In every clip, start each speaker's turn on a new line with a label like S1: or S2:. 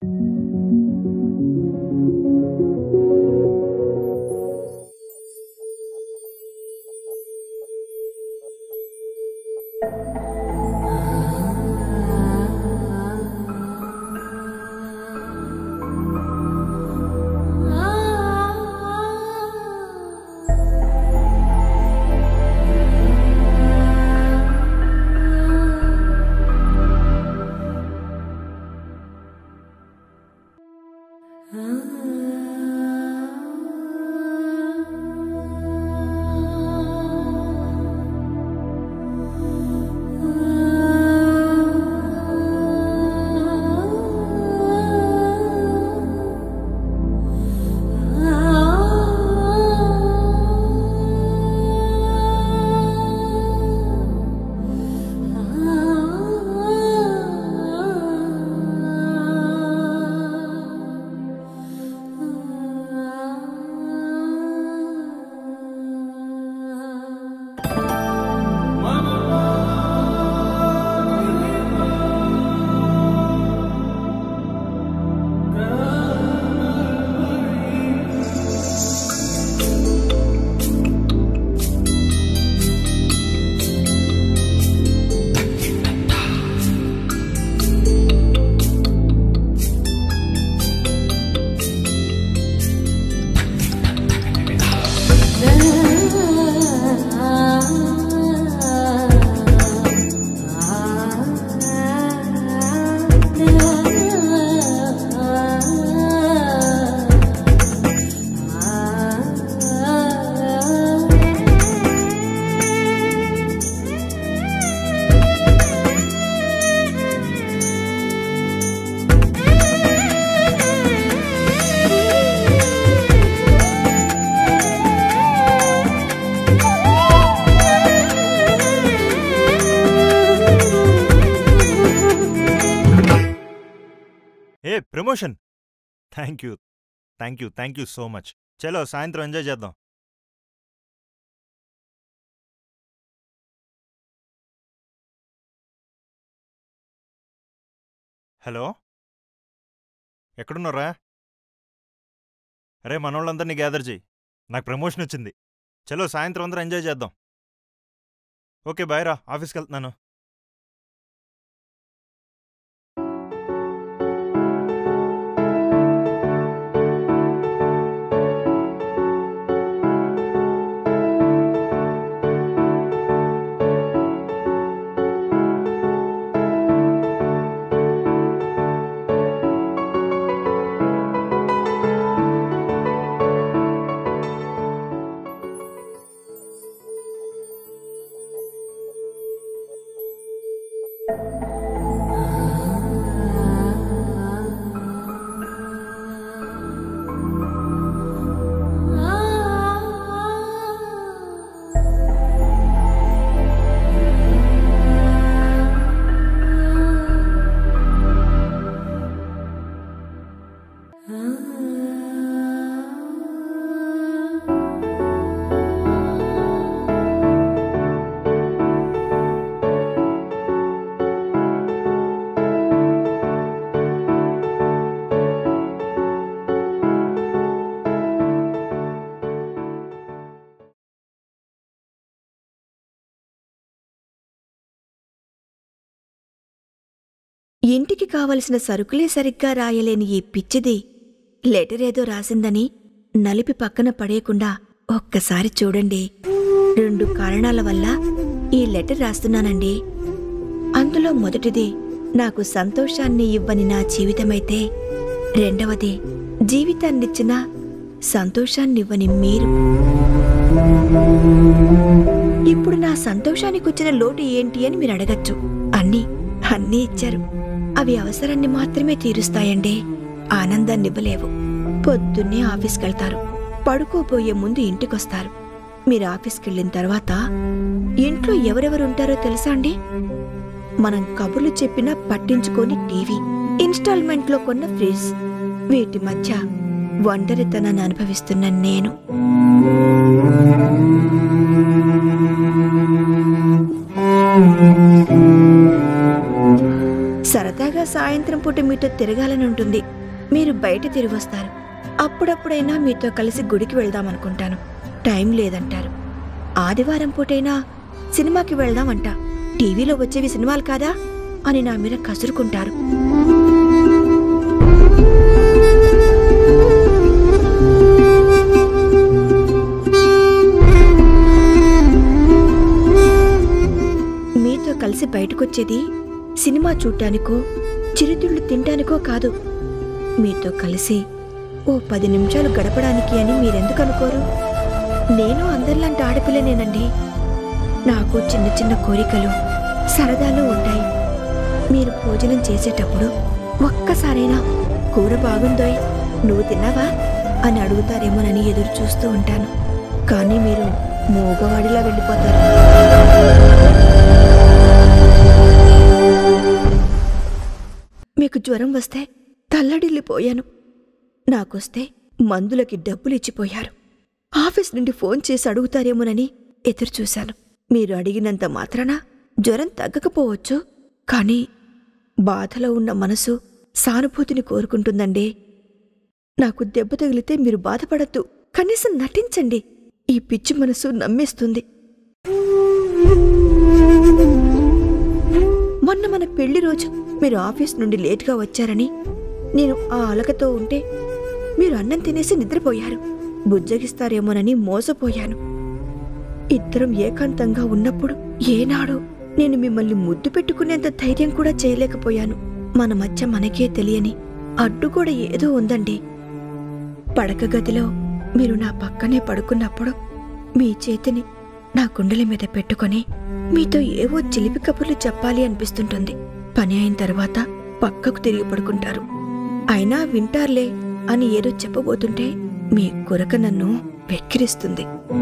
S1: Promotion. Thank you thank you thank you so much. చలో సాయంత్రం enjoy చేద్దాం. Hello, ఎక్కడున్నారా? అరే మనోళ్ళందరినీ గ్యాదర్ చేయి, నాకు ప్రమోషన్ వచ్చింది. చలో సాయంత్రం అందరూ ఎంజాయ్ చేద్దాం. ఓకే బాయ్ రా, ఆఫీస్కి వెళ్తున్నాను.
S2: ఇంటికి కావలసిన సరుకులే సరిగ్గా రాయలేని ఈ పిచ్చిది లెటరేదో రాసిందని నలిపి పక్కన పడేయకుండా ఒక్కసారి చూడండి. 2 కారణాల వల్ల ఈ లెటర్ రాస్తున్నానండి. అందులో మొదటిది నాకు సంతోషాన్ని ఇవ్వని నా జీవితమైతే, రెండవది జీవితాన్నిచ్చిన సంతోషాన్నివ్వని మీరు. ఇప్పుడు నా సంతోషానికొచ్చిన లోటు ఏంటి అని మీరు అడగచ్చు. అన్నీ ఇచ్చారు. అవి అవసరాన్ని మాత్రమే తీరుస్తాయండి, ఆనందాన్నివ్వలేవు. పొద్దున్నే ఆఫీస్కెళ్తారు, పడుకోబోయే ముందు ఇంటికొస్తారు. మీరు ఆఫీస్కెళ్ళిన తర్వాత ఇంట్లో ఎవరెవరుంటారో తెలుసా అండి? మనం కబుర్లు చెప్పినా పట్టించుకోని టీవీ, ఇన్స్టాల్మెంట్లో కొన్న ఫ్రిడ్జ్, వీటి మధ్య ఒంటరితనాన్ని అనుభవిస్తున్న నేను. సరదాగా సరదాగా సాయంత్రం పూట మీతో తిరగాలని ఉంటుంది. మీరు బయట తిరిగొస్తారు. అప్పుడప్పుడైనా మీతో కలిసి గుడికి వెళ్దామనుకుంటాను. టైం లేదంటారు. ఆదివారం పూటైనా సినిమాకి వెళ్దామంట. టీవీలో వచ్చేవి సినిమాలు కాదా అని నా మీద కసురుకుంటారు. మీతో కలిసి బయటకొచ్చేది సినిమా చూడ్డానికో చిరుతిళ్ళు తింటానికో కాదు. మీతో కలిసి ఓ 10 నిమిషాలు గడపడానికి అని మీరెందుకు అనుకోరు? నేను అందరిలాంటి ఆడపిల్లనేనండి. నాకు చిన్న చిన్న కోరికలు సరదాలు ఉంటాయి. మీరు భోజనం చేసేటప్పుడు ఒక్కసారైనా కూర బాగుందోయ్, నువ్వు తిన్నావా అని అడుగుతారేమోనని ఎదురు చూస్తూ ఉంటాను. కానీ మీరు మూగవాడిలా వెళ్ళిపోతారు. మీకు జ్వరం వస్తే తల్లడిల్లిపోయాను. నాకొస్తే మందులకి డబ్బులిచ్చిపోయారు. ఆఫీస్ నుండి ఫోన్ చేసి అడుగుతారేమోనని ఎదురుచూశాను. మీరు అడిగినంత మాత్రాన జ్వరం తగ్గకపోవచ్చు, కానీ బాధలో ఉన్న మనసు సానుభూతిని కోరుకుంటుందండి. నాకు దెబ్బ తగిలితే మీరు బాధపడద్దు, కనీసం నటించండి. ఈ పిచ్చి మనసు నమ్మేస్తుంది. మొన్న మన పెళ్లి రోజు మీరు ఆఫీస్ నుండి లేట్గా వచ్చారని నేను ఆ అలకతో ఉంటే మీరు అన్నం తినేసి నిద్రపోయారు. బుజ్జగిస్తారేమోనని మోసపోయాను. ఇద్దరం ఏకాంతంగా ఉన్నప్పుడు ఏనాడో నేను మిమ్మల్ని ముద్దు పెట్టుకునేంత ధైర్యం కూడా చేయలేకపోయాను. మన మధ్య మనకే తెలియని అడ్డుగోడ ఏదో ఉందండి. పడక గదిలో మీరు నా పక్కనే పడుకున్నప్పుడు మీ చేతిని నా గుండెల మీద పెట్టుకొని మీతో ఏవో చిలిపి కబుర్లు చెప్పాలి అనిపిస్తుంటుంది. పని అయిన తర్వాత పక్కకు తిరిగి పడుకుంటారు. అయినా వింటారులే అని ఏదో చెప్పబోతుంటే మీ కొరక నన్ను వెక్కిరిస్తుంది.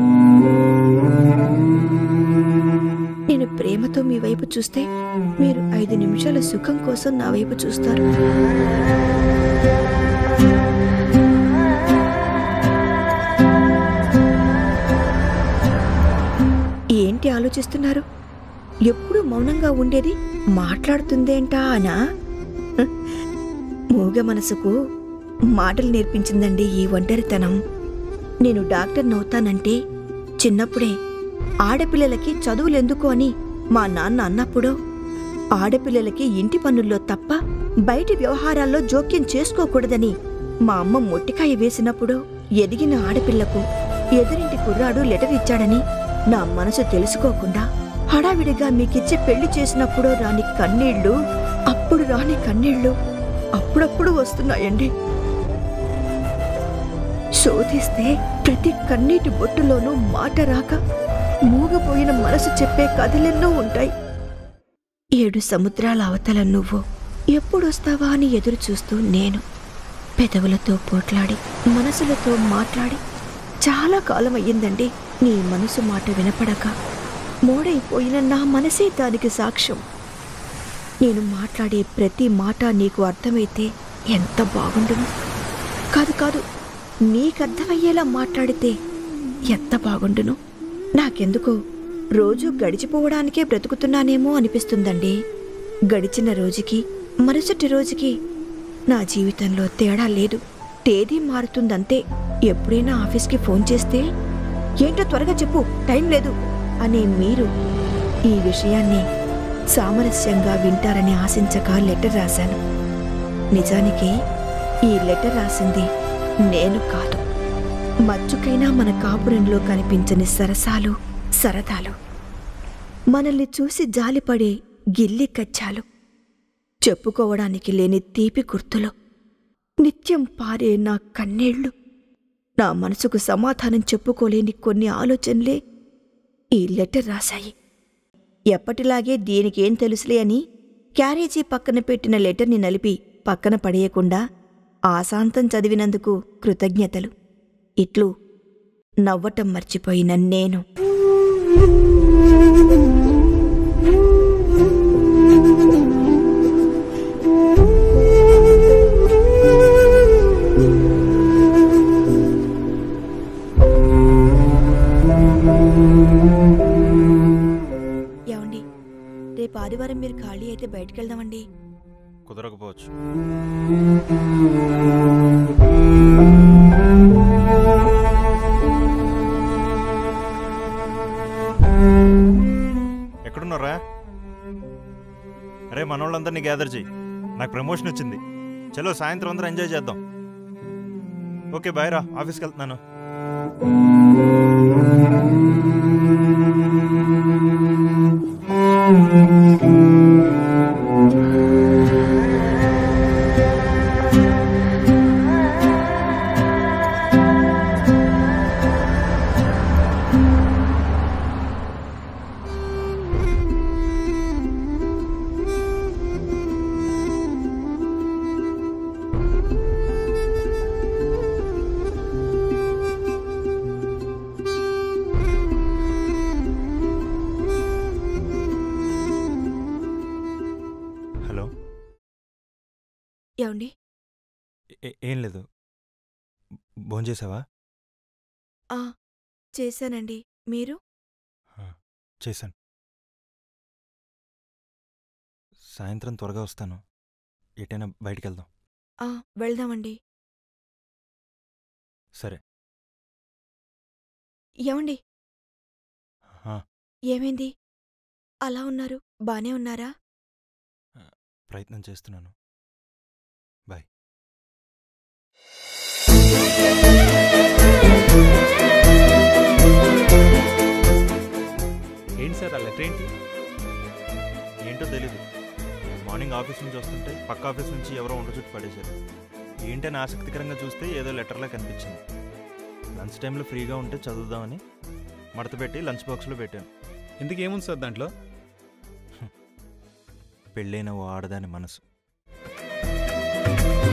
S2: నేను ప్రేమతో మీ వైపు చూస్తే మీరు 5 నిమిషాల సుఖం కోసం నా వైపు చూస్తారు. ఏంటి ఆలోచిస్తున్నారు? ఎప్పుడూ మౌనంగా ఉండేది మాట్లాడుతుందేంటా అనా? మూగ మనసుకు మాటలు నేర్పించిందండి ఈ ఒంటరితనం. నేను డాక్టర్నవుతానంటే చిన్నప్పుడే ఆడపిల్లలకి చదువులెందుకు అని మా నాన్న అన్నప్పుడు, ఆడపిల్లలకి ఇంటి పనుల్లో తప్ప బయటి వ్యవహారాల్లో జోక్యం చేసుకోకూడదని మా అమ్మ మొట్టికాయ వేసినప్పుడు, ఎదిగిన ఆడపిల్లకు ఎదురింటి కుర్రాడు లెటర్ ఇచ్చాడని నా మనసు తెలుసుకోకుండా హడావిడిగా మీకిచ్చి పెళ్లి చేసినప్పుడు రాని కన్నీళ్లు, అప్పుడు రాని కన్నీళ్లు అప్పుడప్పుడు వస్తున్నాయండి. శోధిస్తే ప్రతి కన్నీటి బొట్టులోనూ మాట రాక మూగపోయిన మనసు చెప్పే కథలెన్నో ఉంటాయి. 7 సముద్రాల అవతల నువ్వు ఎప్పుడొస్తావా అని ఎదురు చూస్తూ నేను పెదవులతో పోట్లాడి మనసులతో మాట్లాడి చాలా కాలం అయ్యిందండి. నీ మనసు మాట వినపడక మోడైపోయిన నా మనసే దానికి సాక్ష్యం. నేను మాట్లాడే ప్రతి మాట నీకు అర్థమైతే ఎంత బాగుండును. కాదు, నీకర్థమయ్యేలా మాట్లాడితే ఎంత బాగుండును. నాకెందుకో రోజు గడిచిపోవడానికే బ్రతుకుతున్నానేమో అనిపిస్తుందండి. గడిచిన రోజుకి మరుసటి రోజుకి నా జీవితంలో తేడా లేదు. తేదీ మారుతుందంతే. ఎప్పుడైనా ఆఫీస్కి ఫోన్ చేస్తే ఏంటో త్వరగా చెప్పు, టైం లేదు అనే మీరు ఈ విషయాన్ని సామరస్యంగా వింటారని ఆశించక లెటర్ రాశాను. నిజానికి ఈ లెటర్ రాసింది నేను కాదు. మచ్చుకైనా మన కాపురంలో కనిపించని సరసాలు, సరదాలు, మనల్ని చూసి జాలిపడే గిల్లి కచ్చాలు, చెప్పుకోవడానికి లేని తీపి గుర్తులు, నిత్యం పారే నా కన్నీళ్లు, నా మనసుకు సమాధానం చెప్పుకోలేని కొన్ని ఆలోచనలే ఈ లెటర్ రాశాయి. ఎప్పటిలాగే దీనికేం తెలుసులే అని క్యారేజీ పక్కన పెట్టిన లెటర్ని నలిపి పక్కన పడేయకుండా ఆశాంతం చదివినందుకు కృతజ్ఞతలు. ఇట్లు నవ్వటం మర్చిపోయిన నేను. ఏమండి, రేపు ఆదివారం మీరు ఖాళీ అయితే బయటకెళ్దామండి.
S1: కుదరకపోవచ్చు. ఎక్కడున్నారా? అరే మనోళ్ళందరినీ గ్యాదర్ చేయి, నాకు ప్రమోషన్ వచ్చింది. చలో సాయంత్రం అందరూ ఎంజాయ్ చేద్దాం. ఓకే బాయ్ రా, ఆఫీస్కి వెళ్తున్నాను. హలో.
S2: ఏమండి?
S1: ఏం లేదు. భోంచేసావా?
S2: ఆ, చేశానండి. మీరు?
S1: చేశాను. సాయంత్రం త్వరగా వస్తాను. ఎటైనా బయటికి వెళ్దాం.
S2: ఆ, వెళ్దామండి.
S1: సరే.
S2: ఏమండి?
S1: ఆ,
S2: ఏమైంది? అలా ఉన్నారు? బానే ఉన్నారా?
S1: ప్రయత్నం చేస్తున్నాను. బాయ్.
S3: ఏంటి సార్ ఆ లెటర్ ఏంటి?
S1: ఏంటో తెలీదు. మార్నింగ్ ఆఫీస్ నుంచి వస్తుంటే పక్క ఆఫీస్ నుంచి ఎవరో ఉండ చుట్టూ పడేశారు. ఏంటని ఆసక్తికరంగా చూస్తే ఏదో లెటర్లా కనిపించింది. లంచ్ టైంలో ఫ్రీగా ఉంటే చదువుదామని మడతపెట్టి లంచ్ బాక్స్లో పెట్టాను.
S3: ఎందుకు ఏముంది సార్ దాంట్లో?
S1: పెళ్ళైన ఓ ఆడదాని మనసు.